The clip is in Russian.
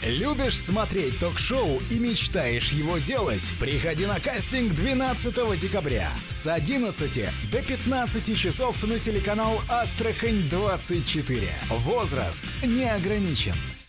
Любишь смотреть ток-шоу и мечтаешь его делать? Приходи на кастинг 12 декабря с 11 до 15 часов на телеканал Астрахань 24. Возраст не ограничен.